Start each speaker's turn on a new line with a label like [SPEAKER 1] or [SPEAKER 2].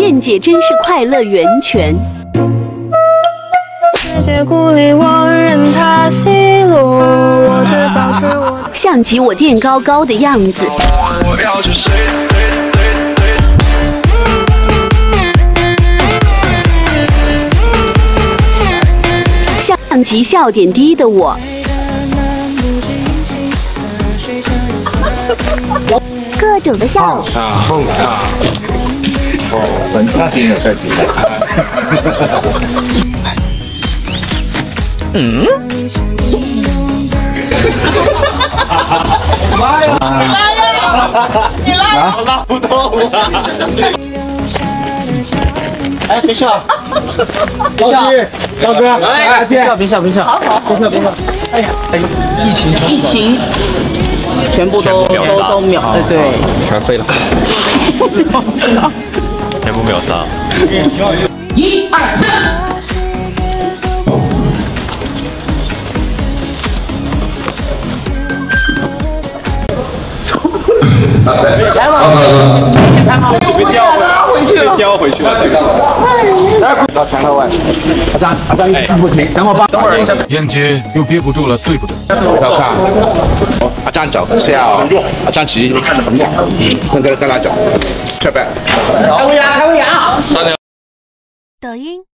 [SPEAKER 1] 燕姐真是快乐源泉。
[SPEAKER 2] 世界孤立我，任它奚落，我只保持我。
[SPEAKER 1] 像极我垫高高的样子。像极笑点低的我。
[SPEAKER 3] 各种的笑。
[SPEAKER 4] 很差劲的在起来。
[SPEAKER 5] 拉呀！你拉呀！
[SPEAKER 4] 拉不动啊！
[SPEAKER 5] 哎，别笑！别笑！
[SPEAKER 4] 高哥，
[SPEAKER 5] 哎，别笑！别笑！别笑！别笑！哎呀，疫情，全部都秒，对，
[SPEAKER 4] 全飞了，全部秒杀。
[SPEAKER 5] 1、2、3。来吧，
[SPEAKER 4] 被叼回去了，这个是。到墙头外，阿张，不行，等会儿，
[SPEAKER 6] 燕姐又憋不住了，对不对？
[SPEAKER 4] 要看。阿张走，笑，阿张急，跟他走，这边。
[SPEAKER 5] 开胃呀！
[SPEAKER 3] 抖音。